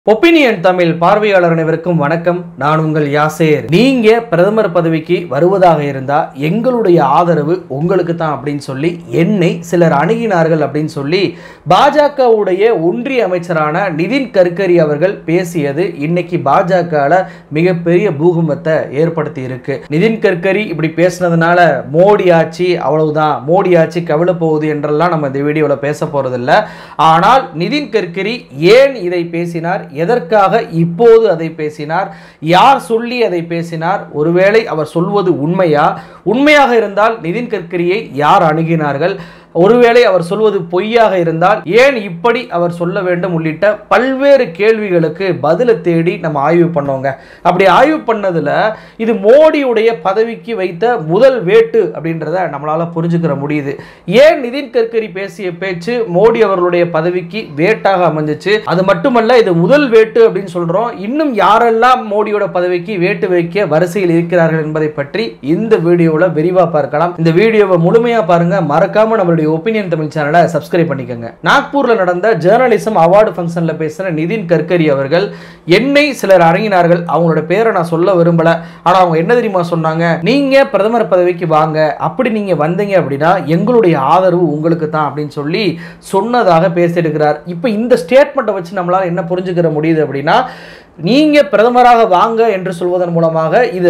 Opinion Tamil பார்வையாளர் அனைவருக்கும் வணக்கம். நான் உங்கள் யாசேர். நீங்க பிரதமர் பதவிக்கு வருவதாக இருந்தா எங்களுடைய ஆதரவு உங்களுக்கு தான் அப்படின்னு சொல்லி என்னை சிலர் அணுகினார்கள் அப்படின்னு சொல்லி பாஜகவுடைய ஒன்றிய அமைச்சரான நிதின் கட்கரி அவர்கள் பேசியது இன்னைக்கு பாஜகல மிகப்பெரிய பூகம்பத்தை ஏற்படுத்தி இருக்கு. நிதின் கட்கரி இப்படி பேசினதுனால மோடி ஆட்சி அவ்வளவுதான், மோடி ஆட்சி கவிழ போகுது என்றெல்லாம் நம்ம இந்த வீடியோல பேச போறதில்லை. ஆனால் நிதின் கட்கரி ஏன் இதை பேசினார், எதற்காக இப்போது அதை பேசினார், யார் சொல்லி அதை பேசினார், ஒருவேளை அவர் சொல்வது உண்மையாக இருந்தால் நிதின் கட்கரியை யார் அணுகினார்கள், ஒருவேளை அவர் சொல்வது பொய்யாக இருந்தால் ஏன் இப்படி அவர் சொல்ல வேண்டும் உள்ளிட்ட பல்வேறு கேள்விகளுக்கு பதிலை தேடி நம்ம ஆய்வு பண்ணோங்க. அப்படி ஆய்வு பண்ணதுல இது மோடியுடைய பதவிக்கு வைத்த முதல் வேட்டு அப்படின்றத நம்மளால புரிஞ்சுக்கிற முடியுது. ஏன் நிதின் கட்கரி பேசிய பேச்சு மோடி அவர்களுடைய பதவிக்கு வேட்டாக அமைஞ்சிச்சு, அது மட்டுமல்ல இது முதல் வேட்டு அப்படின்னு சொல்றோம். இன்னும் யாரெல்லாம் மோடியோட பதவிக்கு வேட்டு வைக்க வரிசையில் இருக்கிறார்கள் என்பதை பற்றி இந்த வீடியோவில் விரிவா பார்க்கலாம். இந்த வீடியோவை முழுமையா பாருங்க. மறக்காம நம்மளுடைய ஒப்பீனியன் தமிழ் சேனலை சப்ஸ்கிரைப் பண்ணிக்கங்க. நாக்பூர்ல நடந்த ஜேர்னலிசம் அவார்டு ஃபங்க்ஷன்ல பேசின நிதின் கட்கரி அவர்கள் என்னை சிலர் அணுகினார்கள். அவங்களோட பேரை நான் சொல்ல விரும்பல. ஆனா அவங்க என்ன தெரியுமா சொன்னாங்க, நீங்க பிரதமர் பதவிக்கு வாங்க, அப்படி நீங்க வந்தீங்க அப்படின்னா எங்களுடைய ஆதரவு உங்களுக்கு தான் அப்படின்னு சொல்லி சொன்னதாக பேசியிருக்கிறார். இப்போ இந்த ஸ்டேட்மெண்ட்டை வச்சு நம்மளால என்ன புரிஞ்சுக்கிற முடியுது அப்படின்னா, நீங்க பிரதமராக வாங்க என்று சொல்வதன் மூலமாக இது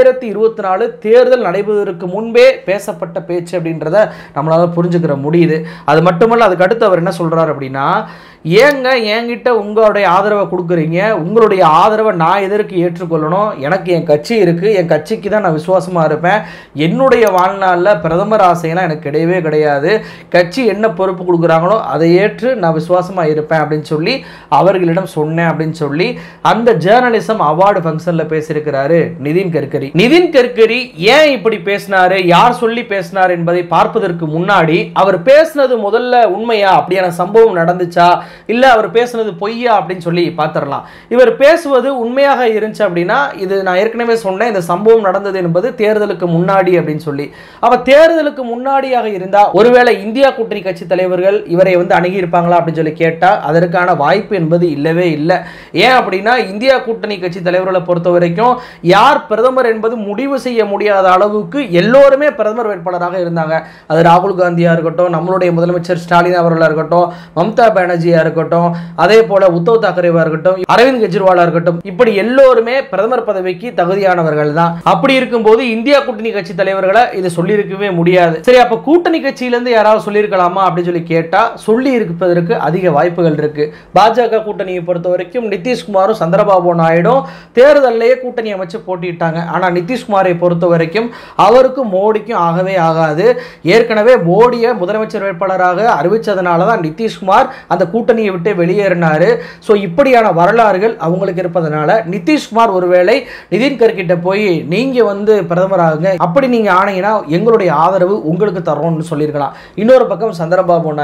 2024 தேர்தல் நடைபெறுவதற்கு முன்பே பேசப்பட்ட பேச்சு அப்படின்றத நம்மளால புரிஞ்சுக்கிற முடியுது. அது மட்டுமல்ல, அதுக்கு அடுத்து அவர் என்ன சொல்றாரு அப்படின்னா, ஏங்க என்கிட்ட உங்களுடைய ஆதரவை கொடுக்குறீங்க, உங்களுடைய ஆதரவை நான் எதற்கு ஏற்றுக்கொள்ளணும், எனக்கு என் கட்சி இருக்கு, என் கட்சிக்கு தான் நான் விசுவாசமா இருப்பேன், என்னுடைய வாழ்நாளில் பிரதமர் ஆசையெல்லாம் எனக்கு கிடையவே கிடையாது, கட்சி என்ன பொறுப்பு கொடுக்குறாங்களோ அதை ஏற்று நான் விசுவாசமா இருப்பேன் அப்படின்னு சொல்லி அவர்களிடம் சொன்னேன் அப்படின்னு சொல்லி அந்த ஜேர்னலிசம் அவார்டு ஃபங்க்ஷன்ல பேசியிருக்கிறாரு நிதின் கட்கரி. நிதின் கட்கரி ஏன் இப்படி பேசினாரு, யார் சொல்லி பேசினார் என்பதை பார்ப்பதற்கு முன்னாடி அவர் பேசினது முதல்ல உண்மையா, அப்படியான சம்பவம் நடந்துச்சா, இல்ல அவர் பேசுனது பொய்யா அப்படின்னு சொல்லி பார்த்துடலாம். இவர் பேசுவது உண்மையாக இருந்துச்சு அப்படின்னா, இது நான் ஏற்கனவே சொன்னேன், இந்த சம்பவம் நடந்தது என்பது தேர்தலுக்கு முன்னாடி அப்படின்னு சொல்லி. அப்ப தேர்தலுக்கு முன்னாடியாக இருந்தா ஒருவேளை இந்தியா கூட்டணி கட்சி தலைவர்கள் இவரை அணுகி இருப்பாங்களா அப்படின்னு சொல்லி கேட்டா அதற்கான வாய்ப்பு என்பது இல்லவே இல்லை. ஏன் அப்படின்னா, இந்தியா கூட்டணி கட்சி தலைவர்களை பொறுத்த வரைக்கும் யார் பிரதமர் என்பது முடிவு செய்ய முடியாத அளவுக்கு எல்லோருமே பிரதமர் வேட்பாளராக இருந்தாங்க. அது ராகுல் காந்தியா இருக்கட்டும், நம்மளுடைய முதலமைச்சர் ஸ்டாலின் அவர்களா இருக்கட்டும், மம்தா பானர்ஜியா இருக்கட்டும், அதே போல உத்தவ் தாக்கரேவா இருக்கட்டும், அரவிந்த் கெஜ்ரிவாலா இருக்கட்டும், இப்படி எல்லோருமே பிரதமர் பதவிக்கு தகுதியானவர்கள் தான். அப்படி இருக்கும்போது இந்தியா கூட்டணி கட்சி தலைவர்களை இது சொல்லியிருக்கவே முடியாது. சரி, அப்ப கூட்டணி கட்சியிலிருந்து யாராவது சொல்லியிருக்கலாமா அப்படின்னு சொல்லி கேட்டா சொல்லி இருப்பதற்கு அதிக வாய்ப்புகள் இருக்கு. பாஜக கூட்டணியை பொறுத்த வரைக்கும் நிதிஷ்குமாரும் சந்திரபாபு நாயுடும் தேர்தலிலேயே கூட்டணி அமைச்சு போட்டிட்டாங்க. ஆனா நிதிஷ்குமாரை பொறுத்த வரைக்கும் அவருக்கும் மோடிக்கும் ஆகவே ஆகாது. ஏற்கனவே மோடியை முதலமைச்சர் வேட்பாளராக அறிவிச்சதுனால தான் நிதிஷ்குமார் அந்த கூட்டணியை விட்டு வெளியேறினாரு. ஸோ இப்படியான வரலாறுகள் அவங்களுக்கு இருப்பதனால நிதிஷ்குமார் ஒருவேளை நிதின் கட்கரிட்ட போய் நீங்க பிரதமர் ஆகுங்க, அப்படி நீங்க ஆனீங்கன்னா எங்களுடைய ஆதரவு உங்களுக்கு தரோம்னு சொல்லியிருக்கலாம். இன்னொரு பக்கம் சந்திரபாபு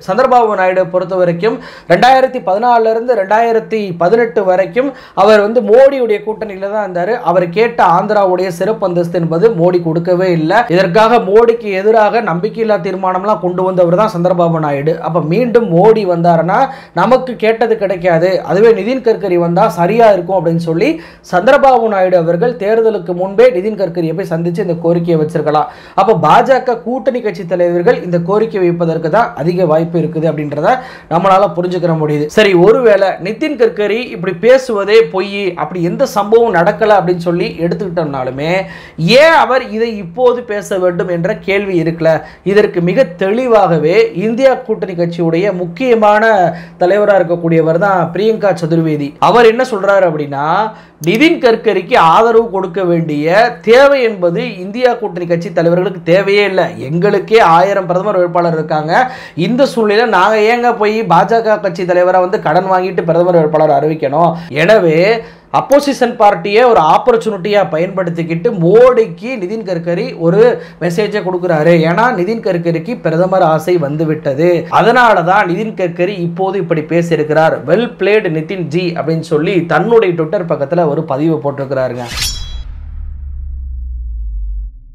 நாயுடு பொறுத்த வரைக்கும் 2014 இருந்து 2018 வரைக்கும் அவர் மோடியுடைய கூட்டணியில தான் இருந்தாரு. அவர் கேட்ட ஆந்திராவுடைய சிறப்பு அந்தஸ்து என்பது மோடி கொடுக்கவே இல்லை. இதற்காக மோடிக்கு எதிராக நம்பிக்கையில்லா தீர்மானம்லாம் கொண்டு வந்தவர் தான் சந்திரபாபு நாயுடு. அப்ப மீண்டும் மோடி வந்தாருன்னா நமக்கு கேட்டது கிடைக்காது, அதுவே நிதின் கட்கரி வந்தா சரியா இருக்கும் அப்படின்னு சொல்லி சந்திரபாபு நாயுடு அவர்கள் தேர்தலுக்கு முன்பே நிதின் கட்கரியை போய் சந்திச்சு இந்த கோரிக்கையை வச்சிருக்கலாம். அப்ப பாஜக கூட்டணி கட்சி தலைவர்கள் இந்த கோரிக்கை வைப்பதற்கு தான் அதிக வாய்ப்பு இருக்குது அப்படின்றத நம்மளால புரிஞ்சுக்கிற முடியுது. சரி, ஒருவேளை நிதின் கட்கரி இப்படி பேசுவதே பொய், அப்படி எந்த சம்பவம் நடக்கல அப்படின்னு சொல்லி எடுத்துக்கிட்டோம்னாலுமே ஏன் அவர் இதை இப்போது பேச வேண்டும் என்ற கேள்வி இருக்குல்ல. இதற்கு மிக தெளிவாகவே இந்தியா கூட்டணி கட்சியுடைய முக்கியமான தலைவராக இருக்கக்கூடியவர் தான் பிரியங்கா சதுர்வேதி. அவர் என்ன சொல்றாரு அப்படின்னா, நிதின் கட்கரிக்கு ஆதரவு கொடுக்க வேண்டிய தேவை என்பது இந்தியா கூட்டணி கட்சி தலைவர்களுக்கு தேவையே இல்லை, எங்களுக்கே 1000 பிரதமர் வேட்பாளர் இருக்காங்க, இந்த சூழ்நிலை நாங்க ஏங்க போய் பாஜக கட்சி தலைவரை கடன் வாங்கிட்டு பிரதமர் வேட்பாளர் அறிவிக்கணும். எனவே அப்போசிஷன் பார்ட்டியை ஒரு ஆப்பர்ச்சுனிட்டியா பயன்படுத்திக்கிட்டு மோடிக்கு நிதின் கட்கரி ஒரு மெசேஜை கொடுக்கிறாரு. ஏன்னா நிதின் கட்கரிக்கு பிரதமர் ஆசை வந்துவிட்டது, அதனாலதான் நிதின் கட்கரி இப்போது இப்படி பேசியிருக்கிறார். வெல் பிளேட் நிதின் ஜி அப்படின்னு சொல்லி தன்னுடைய ட்விட்டர் பக்கத்துல ஒரு பதிவு போட்டிருக்கிறாருங்க.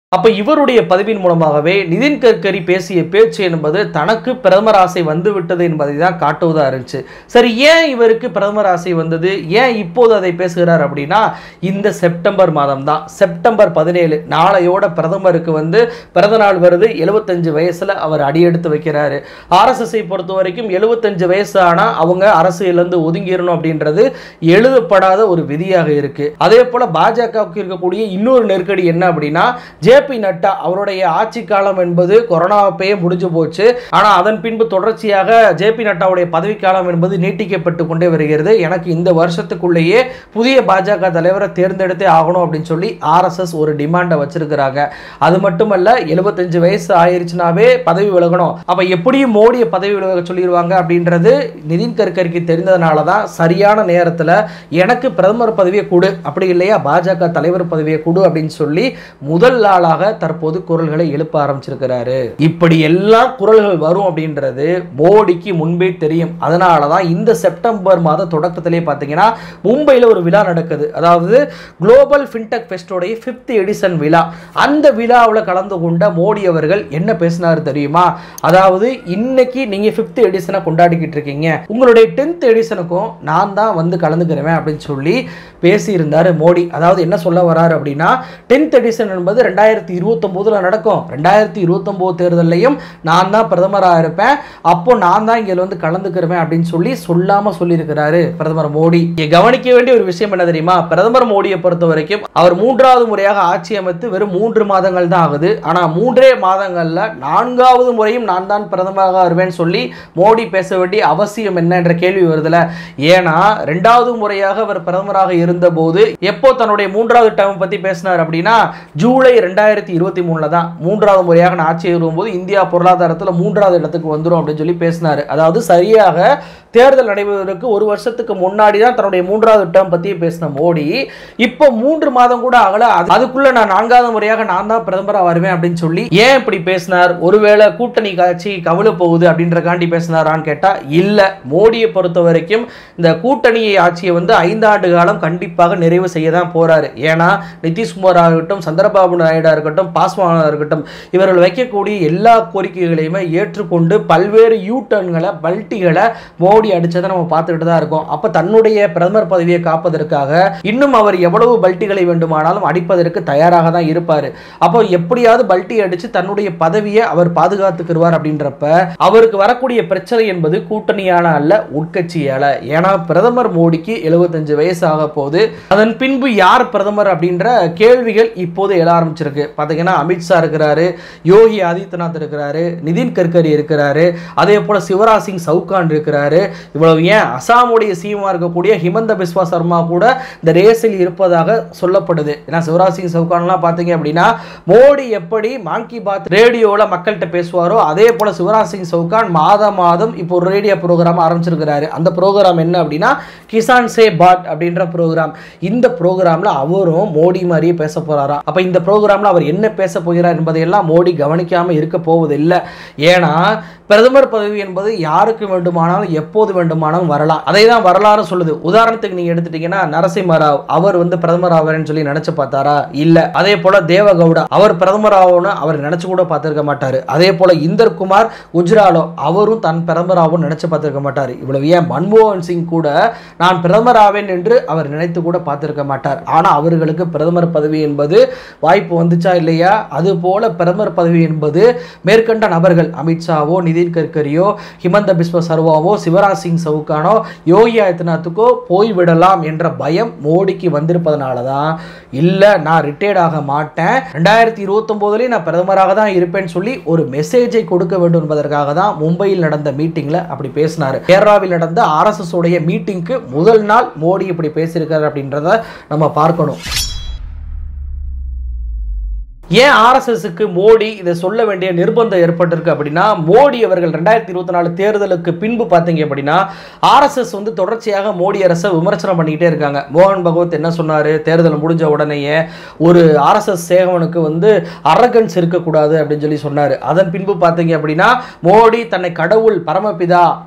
அப்ப இவருடைய பதிவின் மூலமாகவே நிதின் கட்கரி பேசிய பேச்சு என்பது தனக்கு பிரதமர் ஆசை வந்து விட்டது என்பதை தான் காட்டுவதா இருந்துச்சு. சரி, ஏன் இவருக்கு பிரதமர் ஆசை வந்தது, ஏன் இப்போது அதை பேசுகிறார் அப்படின்னா, இந்த செப்டம்பர் மாதம் தான், செப்டம்பர் 17 நாளையோட பிரதமருக்கு வந்து பிறந்த நாள் வருது. 75 வயசுல அவர் அடியெடுத்து வைக்கிறாரு. ஆர்எஸ்எஸ்ஐ பொறுத்த வரைக்கும் 75 வயசு ஆனா அவங்க அரசியலிருந்து ஒதுங்கிடணும் அப்படின்றது எழுதப்படாத ஒரு விதியாக இருக்கு. அதே போல பாஜகவுக்கு இருக்கக்கூடிய இன்னொரு நெருக்கடி என்ன அப்படின்னா, ஜே.பி. நட்டா அவருடைய ஆட்சி காலம் என்பது கொரோனாவையே முடிஞ்சு போச்சு. ஆனா அதன் பின்பு தொடர்ச்சியாக ஜே.பி. நட்டாவுடைய பதவிக்காலம் என்பது நீட்டிக்கப்பட்டு கொண்டே வருகிறது. எனக்கு இந்த வருஷத்துக்குள்ளேயே புதிய பாஜக தலைவரை தேர்ந்தெடுத்தே ஆகணும் அப்படின்னு சொல்லி ஆர்எஸ்எஸ் ஒரு டிமாண்டை வச்சிருக்கிறாங்க. அது மட்டுமல்ல, 75 வயசு ஆயிருச்சுனாவே பதவி விலகணும். அப்ப எப்படியும் மோடியை பதவி விலக சொல்லிடுவாங்க அப்படின்றது நிதின் கட்கரிக்கு தெரிந்ததுனால தான் சரியான நேரத்தில் எனக்கு பிரதமர் பதவியை கொடு, அப்படி இல்லையா பாஜக தலைவர் பதவியை கொடு அப்படின்னு சொல்லி முதல் நாளாக தற்போது குரல்களை எழுப்ப ஆரம்பிச்சிருக்கிறாரு. இப்படி எல்லாம் குரல்கள் வரும் அப்படின்றது மோடிக்கு முன்பே தெரியும். அதனாலதான் இந்த செப்டம்பர் மாத தொடக்கத்திலே பாத்தீங்கன்னா மும்பையில் ஒரு விழா நடக்குது. அதாவது குளோபல் ஃபின்டெக் ஃபெஸ்டோடைய 5th எடிஷன் விழா. அந்த விழாவில் கலந்து கொண்ட மோடி அவர்கள் என்ன பேசினார் தெரியுமா? அதாவது இன்னைக்கு நீங்க 5th எடிஷனை கொண்டாடிக்கிட்டு இருக்கீங்க, உங்களுடைய 10th எடிஷனுக்கும் நான் தான் வந்து கலந்துக்கிறேன் அப்படின்னு சொல்லி பேசியிருந்தாரு மோடி. அதாவது என்ன சொல்ல வராரு அப்படின்னா, 10th எடிஷன் என்பது 2029 நடக்கும். 2029 தேர்தலையும் நான் தான் பிரதமராக இருப்பேன், அப்போ நான் தான் இங்க வந்து கலந்துக்கிறேன் அப்படின்னு சொல்லி சொல்லாம சொல்லியிருக்கிறாரு பிரதமர் மோடி. கவனிக்க வேண்டிய ஒரு விஷயம் என்ன தெரியுமா? பிரதமர் மோடியை பொறுத்த வரைக்கும் அவர் 3வது முறையாக ஆட்சி அமைத்து வெறும் 3 மாதங்கள் தான் ஆகுது. ஆனா 3 மாதங்கள்ல 4வது முறையும் நான் தான் பிரதமராக வருவேன் சொல்லி மோடி பேச வேண்டிய அவசியம் என்ன என்ற கேள்வி வருதுல. ஏன்னா 2வது முறையாக அவர் பிரதமராக இருந்த போது எப்போ தன்னுடைய 3வது டேர்ம் பத்தி பேசினார் அப்படின்னா, ஜூலை 2023 தான் 3வது முறையாக நான் ஆட்சி வரும்போது இந்தியா பொருளாதாரத்தில் 3வது இடத்துக்கு வந்துடும் அப்படின்னு சொல்லி பேசினார். அதாவது சரியாக தேர்தல் நடைபெறுவதற்கு ஒரு வருஷத்துக்கு முன்னாடி தான் தன்னுடைய 3வது டேர்ம் பத்தி பேசின மோடி இப்போ 3 மாதம் கூட ஆகல, அதுக்குள்ள நான் 4வது முறையாக நான் தான் பிரதமராக வருவேன் அப்படின்னு சொல்லி ஏன் இப்படி பேசினார்? ஒருவேளை கூட்டணி காட்சி கவிழ போகுது அப்படின்றக்காண்டி பேசினாரான்னு கேட்டா இல்ல. மோடியை பொறுத்த வரைக்கும் இந்த கூட்டணி ஆட்சியை வந்து 5 ஆண்டு காலம் கண்டிப்பாக நிறைவு செய்ய தான் போறாரு. ஏன்னா நிதிஷ்குமார் ஆகட்டும், சந்திரபாபு நாயுடு இருக்கட்டும், பாஸ்வானா இருக்கட்டும், இவர்கள் வைக்கக்கூடிய எல்லா கோரிக்கைகளையுமே ஏற்றுக்கொண்டு பல்வேறு யூட்டர்ன்களை பல்ட்டிகளை மோடி அடிச்சதை நம்ம பார்த்துக்கிட்டு தான் இருக்கோம். அப்ப தன்னுடைய பிரதமர் பதவியை காப்பதற்காக இன்னும் அவர் எவ்வளவு பல்ட்டிகளை வேண்டுமானாலும் அடிப்பதற்கு தயாராக தான் இருப்பாரு. அப்போ எப்படியாவது பல்ட்டி அடிச்சு தன்னுடைய பதவியை அவர் பாதுகாத்துக்கிறார். அப்படின்றப்ப அவருக்கு வரக்கூடிய பிரச்சனை என்பது கூட்டணியான அல்ல, உட்கட்சியால. ஏன்னா பிரதமர் மோடிக்கு 75 வயசு ஆக போது. அதன் பின்பு யார் பிரதமர் அப்படின்ற கேள்விகள் இப்போது எழ ஆரம்பிச்சிருக்கு. பாத்தீங்கன்னா அமித்ஷா இருக்கிறாரு, யோகி ஆதித்யநாத் இருக்கிறாரு, நிதின் கட்கரி இருக்கிறாரு, அதே போல சிவராஜ் சிங் சவுகான் இருக்கிறாரு. இவ்வளவு ஏன் அசாமுடைய சிஎம் இருக்கக்கூடிய ஹிமந்த பிஸ்வா சர்மா கூட இந்த ரேஸில் இருப்பதாக சொல்லப்படுது. ஏன்னா சிவராஜ் சிங் சவுகான்லாம் பாத்தீங்க அப்படின்னா மோடி எப்படி மான் கி பாத் ரேடியோல மக்கள்கிட்ட பேசுவாரோ அதே போல சிவராஜ் சிங் சவுகான் மாதம் இப்போ ஒரு ரேடியோ ப்ரோக்ராம் ஆரம்பிச்சிருக்கிறாரு. அந்த ப்ரோக்ராம் என்ன அப்படின்னா கிசான் சே பாட் அப்படின்ற ப்ரோக்ராம். இந்த ப்ரோக்ராம்ல அவரும் மோடி மாதிரியே பேச போறாரா? அப்ப இந்த ப்ரோக்ராம்ல அவர் என்ன பேச போகிறார் என்பதையெல்லாம் மோடி கவனிக்காம இருக்க போவதில்லை. ஏன்னா பிரதமர் பதவி என்பது யாருக்கு வேண்டுமானாலும் எப்போது வேண்டுமானாலும் வரலாம். அதை தான் வரலாறு சொல்லுது. உதாரணத்துக்கு நீங்க எடுத்துட்டீங்கன்னா நரசிம்மராவ் அவர் வந்து பிரதமர் ஆவார்னு சொல்லி நினைச்சு பார்த்தாரா? இல்ல. அதே போல தேவகவுடா அவர் பிரதமர் ஆகணும்னு அவர் நினைச்சு கூட பார்த்திருக்க மாட்டாரு. அதே போல இந்தர் குமார் குஜ்ராலோ அவரும் தன் பிரதமர் ஆகும் நினைச்சு பார்த்திருக்க மாட்டாரு. இவ்வளவு ஏன் மன்மோகன் சிங் கூட நான் பிரதமர் ஆவேன் என்று அவர் நினைத்து கூட பார்த்திருக்க மாட்டார். ஆனா அவர்களுக்கு பிரதமர் பதவி என்பது வாய்ப்பு வந்துச்சா இல்லையா? அது போல பிரதமர் பதவி என்பது மேற்கண்ட நபர்கள் அமித்ஷாவோ, நிதின் கட்கரியோ, ஹிமந்த பிஸ்வ சர்மாவோ, சிவராஜ் சிங் சவுகானோ, யோகி ஆதித்யநாத்துக்கோ போய்விடலாம் என்ற பயம் மோடிக்கு வந்திருப்பதனால தான் இல்ல நான் ரிட்டையர்ட் ஆக மாட்டேன், 2029 நான் பிரதமராக தான் இருப்பேன்னு சொல்லி ஒரு மெசேஜை கொடுக்க வேண்டும் என்பதற்காக தான் மும்பையில் நடந்த மீட்டிங்ல அப்படி பேசினாரு. கேரளாவில் நடந்த ஆர்எஸ்எஸ் உடைய மீட்டிங்க்கு முதல் நாள் மோடி இப்படி பேசியிருக்காரு அப்படின்றத நம்ம பார்க்கணும். ஏன் ஆர்எஸ்எஸ்க்கு மோடி இதை சொல்ல வேண்டிய நிர்பந்தம் ஏற்பட்டிருக்கு அப்படின்னா, மோடி அவர்கள் 2024 தேர்தலுக்கு பின்பு பார்த்தீங்க அப்படின்னா ஆர்எஸ்எஸ் வந்து தொடர்ச்சியாக மோடி அரசை விமர்சனம் பண்ணிக்கிட்டே இருக்காங்க. மோகன் பகவத் என்ன சொன்னாரு? தேர்தல் முடிஞ்ச உடனேயே ஒரு ஆர்எஸ்எஸ் சேகவனுக்கு வந்து அரகன்ஸ் இருக்கக்கூடாது அப்படின்னு சொல்லி சொன்னாரு. அதன் பின்பு பார்த்தீங்க அப்படின்னா மோடி தன்னை கடவுள் பரமபிதா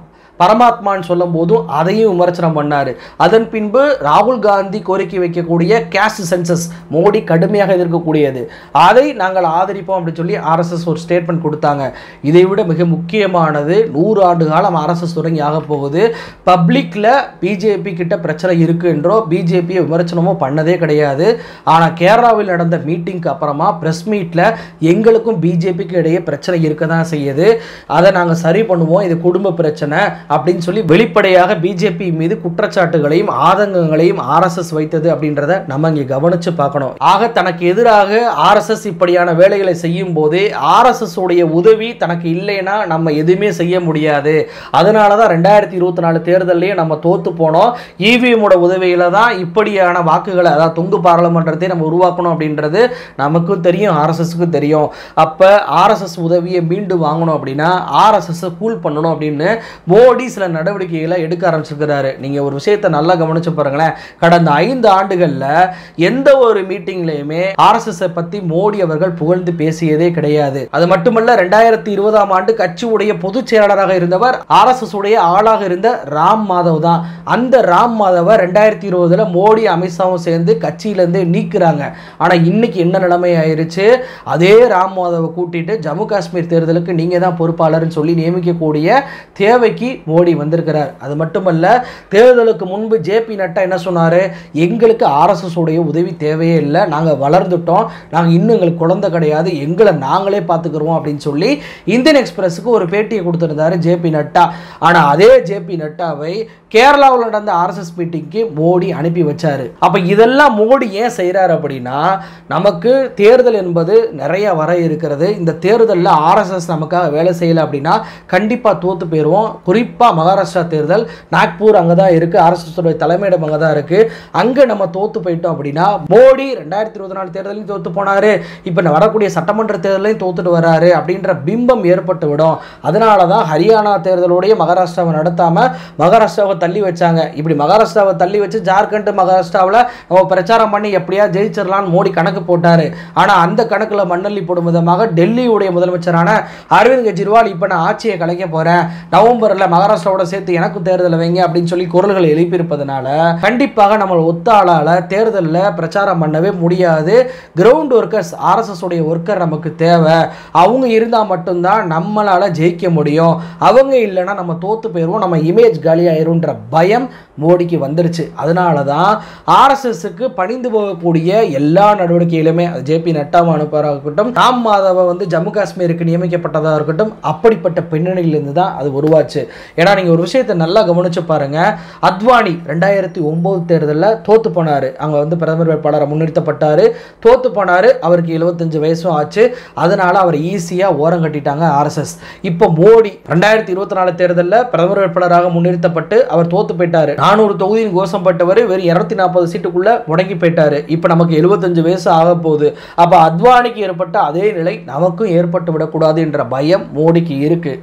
பரமாத்மான்னு சொல்லும் போதும் அதையும் விமர்சனம் பண்ணாரு. அதன் பின்பு ராகுல் காந்தி கோரிக்கை வைக்கக்கூடிய கேஸ்ட் சென்சஸ் மோடி கடுமையாக எதிர்க்கக்கூடியது, அதை நாங்கள் ஆதரிப்போம் அப்படின்னு சொல்லி RSS ஒரு ஸ்டேட்மெண்ட் கொடுத்தாங்க. இதை விட மிக முக்கியமானது 100 ஆண்டு காலம் RSS தொடங்கி ஆக போகுது. பப்ளிக்ல பிஜேபி கிட்ட பிரச்சனை இருக்கு என்றோ பிஜேபியை விமர்சனமோ பண்ணதே கிடையாது. ஆனால் கேரளாவில் நடந்த மீட்டிங்க்கு அப்புறமா பிரஸ் மீட்ல எங்களுக்கும் பிஜேபிக்கு இடையே பிரச்சனை இருக்க தான் செய்யுது, அதை நாங்கள் சரி பண்ணுவோம், இது குடும்ப பிரச்சனை அப்படின்னு சொல்லி வெளிப்படையாக பிஜேபி மீது குற்றச்சாட்டுகளையும் ஆதங்கங்களையும் RSS வைத்தது அப்படின்றத நம்ம இங்கே கவனிச்சு பார்க்கணும். ஆக தனக்கு எதிராக RSS இப்படியான வேலைகளை செய்யும் போதே RSS உடைய உதவி தனக்கு இல்லைன்னா நம்ம எதுவுமே செய்ய முடியாது. அதனால தான் 2024 தேர்தலையே நம்ம தோத்து போனோம். EVM உதவியில தான் இப்படியான வாக்குகளை, அதாவது தொங்கு பாராளுமன்றத்தை நம்ம உருவாக்கணும் அப்படின்றது நமக்கும் தெரியும், RSSக்கும் தெரியும். அப்ப RSS உதவியை மீண்டும் வாங்கணும் அப்படின்னா RSS கூல் பண்ணணும் அப்படின்னு மோடி சில நடவடிக்கைகளை எடுக்க ஆரம்பிச்சிருக்கிறாரு. நீங்க ஒரு விஷயத்தை நல்லா கவனிச்சு பாருங்களேன். கடந்த 5 ஆண்டுகள்ல எந்த ஒரு மீட்டிங்லயுமே RSS பத்தி மோடி அவர்கள் புகழ்ந்து பேசியதே கிடையாது. அது மட்டுமல்ல, 2020ஆம் ஆண்டு கட்சியுடைய பொதுச் செயலாளராக இருந்தவர் RSS உடைய ஆளாக இருந்த ராம் மாதவ் தான். அந்த ராம் மாதவ 2020 மோடி அமித்ஷாவும் சேர்ந்து கட்சியிலிருந்து நீக்குறாங்க. ஆனா இன்னைக்கு என்ன நிலைமை ஆயிருச்சு, அதே ராம் மாதவ கூட்டிட்டு ஜம்மு காஷ்மீர் தேர்தலுக்கு நீங்க தான் பொறுப்பாளர்னு சொல்லி நியமிக்கக்கூடிய தேவைக்கு மோடி வந்திருக்கிறார். அது மட்டுமல்ல, தேர்தலுக்கு முன்பு JP நட்டா என்ன சொன்னாரு, எங்களுக்கு RSS உடைய உதவி தேவையே இல்லை, நாங்க வளர்ந்துட்டோம், நாங்க இன்னும் எங்களுக்கு குழந்தை கிடையாது, எங்களை நாங்களே பார்த்துக்கிறோம் அப்படின்னு சொல்லி இந்தியன் எக்ஸ்பிரஸுக்கு ஒரு பேட்டியை கொடுத்திருந்தாரு JP நட்டா. ஆனா அதே JP நட்டாவை கேரளாவில் நடந்த RSS மீட்டிங்க்கு மோடி அனுப்பி வச்சாரு. அப்ப இதெல்லாம் மோடி ஏன் செய்யறாரு அப்படின்னா, நமக்கு தேர்தல் என்பது நிறைய வர இருக்கிறது. இந்த தேர்தலில் RSS நமக்காக வேலை செய்யல அப்படின்னா கண்டிப்பா தோத்து போயிருவோம். குறிப்பா மகாராஷ்டிரா தேர்தல், நாக்பூர் அங்கதான் இருக்கு, RSS உடைய தலைமையிடம் அங்கதான் இருக்கு. அங்க நம்ம தோத்து போயிட்டோம் அப்படின்னா, மோடி 2024 தேர்தலையும் தோத்து போனாரு, இப்ப வரக்கூடிய சட்டமன்ற தேர்தலையும் தோத்துட்டு வராரு அப்படின்ற பிம்பம் ஏற்பட்டு விடும். அதனாலதான் ஹரியானா தேர்தலுடைய மகாராஷ்டிராவை நடத்தாம மகாராஷ்டிராவை தள்ளி வச்சாங்க. இப்படி மகாராஷ்டிராவை தள்ளி வச்சு ஜார்க்கண்ட் மகாராஷ்டிராவில் நம்ம பிரச்சாரம் பண்ணி எப்படியா ஜெயிச்சிடலான்னு மோடி கணக்கு போட்டாரு. ஆனா அந்த கணக்குல மண்ணள்ளி போடும் விதமாக டெல்லியுடைய முதலமைச்சரான அரவிந்த் கெஜ்ரிவால் இப்ப நான் ஆட்சியை கலைக்க போறேன், நவம்பர்ல மகாராஷ்டிராவோட சேர்த்து எனக்கும் தேர்தல் வைங்க அப்படின்னு சொல்லி குரல்களை எழுப்பியிருப்பதனால கண்டிப்பாக நம்ம ஒத்த ஆளால தேர்தலில் பிரச்சாரம் பண்ணவே முடியாது. கிரவுண்ட் ஒர்க்கர்ஸ், RSS உடைய ஒர்க்கர் நமக்கு தேவை, அவங்க இருந்தா மட்டும்தான் நம்மளால ஜெயிக்க முடியும், அவங்க இல்லைன்னா நம்ம தோத்து போயிருவோம், நம்ம இமேஜ் காலியாயிரும்ன்ற பயம் மோடிக்கு வந்துருச்சு. அதனாலதான் RSSக்கு பணிந்து போகக்கூடிய எல்லா நடவடிக்கையிலுமே, அது JP நட்டாவை அனுப்புறதாக இருக்கட்டும், ராம் மாதவ ஜம்மு காஷ்மீருக்கு நியமிக்கப்பட்டதாக இருக்கட்டும், அப்படிப்பட்ட பின்னணியிலிருந்து தான் அது உருவாச்சு. ஏன்னா நீங்க ஒரு விஷயத்தை நல்லா கவனிச்சு பாருங்க, அத்வானி 2009 தேர்தலில் தோத்து போனாரு, அங்க பிரதமர் வேட்பாளரை முன்னிறுத்தப்பட்டாரு, தோத்து போனாரு, அவருக்கு 75 வயசும் ஆச்சு, அதனால அவர் ஈஸியா ஓரம் கட்டிட்டாங்க RSS. இப்போ மோடி 2024 தேர்தலில் பிரதமர் வேட்பாளராக முன்னிறுத்தப்பட்டு அவர் தோத்து போயிட்டாரு. 400 தொகுதியின் கோஷம் பட்டவர் வெறும் 240 சீட்டுக்குள்ள முடங்கி போயிட்டாரு. இப்ப நமக்கு 75 வயசு ஆக போகுது. அப்ப அத்வானிக்கு ஏற்பட்ட அதே நிலை நமக்கும் ஏற்பட்டு விடக்கூடாது என்ற பயம் மோடிக்கு இருக்கு.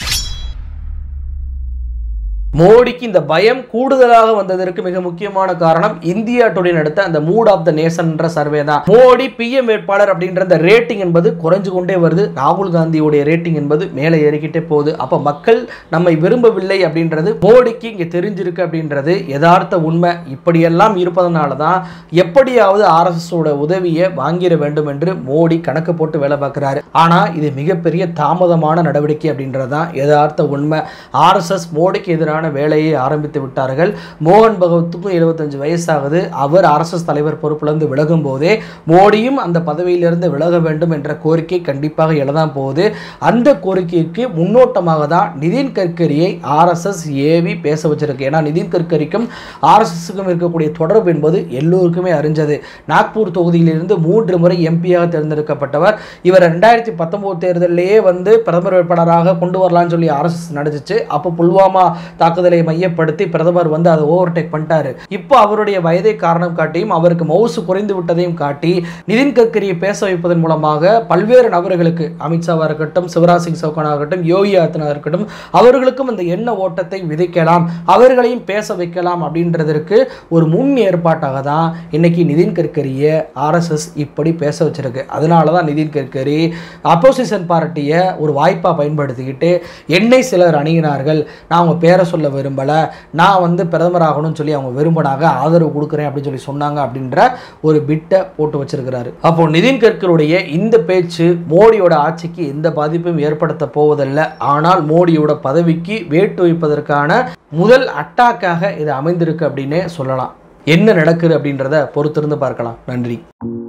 மோடிக்கு இந்த பயம் கூடுதலாக வந்ததற்கு மிக முக்கியமான காரணம் இந்தியா டுடே நடத்த அந்த மூட் ஆஃப் த நேஷன் என்ற சர்வே தான். மோடி PM வேட்பாளர் அப்படின்ற அந்த ரேட்டிங் என்பது குறைஞ்சு கொண்டே வருது, ராகுல் காந்தியுடைய ரேட்டிங் என்பது மேலே ஏறிக்கிட்டே போகுது. அப்ப மக்கள் நம்மை விரும்பவில்லை அப்படின்றது மோடிக்கு இங்க தெரிஞ்சிருக்கு அப்படின்றது யதார்த்த உண்மை. இப்படியெல்லாம் இருப்பதனால தான் எப்படியாவது RSS உடைய உதவியை வாங்கிட வேண்டும் என்று மோடி கணக்கு போட்டு வேலை பார்க்கிறாரு. ஆனா இது மிகப்பெரிய தாமதமான நடவடிக்கை அப்படின்றதான் யதார்த்த உண்மை. RSS மோடிக்கு எதிரான வேலையை ஆரம்பித்து விட்டார்கள். மோகன் பகவத்துக்கும் 75 வயசாகுது. அவர் RSS தலைவர் பொறுப்பிலிருந்து விலகும் போதே மோடியும் அந்த பதவியிலிருந்து விலக வேண்டும் என்ற கோரிக்கை கண்டிப்பாக எழதான் போகுது. அந்த கோரிக்கைக்கு முன்னோட்டமாக தான் நிதின் கட்கரியை RSS ஏவி பேச வச்சிருக்கு. ஏன்னா நிதின் கட்கரிக்கும் RSSக்கும் இருக்கக்கூடிய தொடர்பு என்பது எல்லோருக்குமே அறிஞ்சது. நாக்பூர் தொகுதியிலிருந்து 3 முறை MP-யாக தேர்ந்தெடுக்கப்பட்டவர். இவர் 2019 தேர்தலிலேயே பிரதமர் வேட்பாளராக கொண்டு வரலாம்னு சொல்லி RSS நடந்துச்சு. அப்போ புல்வாமா தாக்குதலை மையப்படுத்தி பிரதமர் வந்து அதை ஓவர்டேக் பண்ணிட்டாரு. இப்போ அவருடைய வயதை காரணம் காட்டியும் அவருக்கு மவுசு குறைந்து விட்டதையும் காட்டி நிதின் கட்கரியை பேச வைப்பதன் மூலமாக பல்வேறு நபர்களுக்கு, அமித்ஷாவாக இருக்கட்டும், சிவராஜ் சிங் சௌகானாக இருக்கட்டும், யோகி ஆதித்யநாத் இருக்கட்டும், அவர்களுக்கும் அந்த எண்ண ஓட்டத்தை விதைக்கலாம், அவர்களையும் பேச வைக்கலாம் அப்படின்றதற்கு ஒரு முன் ஏற்பாட்டாக தான் இன்னைக்கு நிதின் கட்கரியை RSS இப்படி பேச வச்சிருக்கு. அதனால தான் நிதின் கட்கரி அப்போசிஷன் பார்ட்டியை ஒரு வாய்ப்பாக பயன்படுத்திக்கிட்டு என்னை சிலர் அணுகினார்கள், நான் அவங்க பேரை சொல்ல விரும்பலை, நான் வந்து பிரதமர் ஆகணும்னு சொல்லி அவங்க விரும்பினாங்க, ஆதரவு கொடுக்குறேன் அப்படின்னு சொல்லி சொன்னாங்க அப்படின்ற ஒரு பிட்டை போட்டு வச்சிருக்கிறாரு. அப்போ நிதின் கட்கரியுடைய இந்த பேச்சு மோடியோட ஆட்சிக்கு எந்த பாதிப்பும் ஏற்படுத்த போவதில்லை. ஆனால் மோடியோட பதவிக்கு வேட்டு வைப்பதற்கான முதல் அட்டாக்காக இது அமைந்திருக்கு அப்படின்னே சொல்லலாம். என்ன நடக்குது அப்படின்றத பொறுத்திருந்து பார்க்கலாம். நன்றி.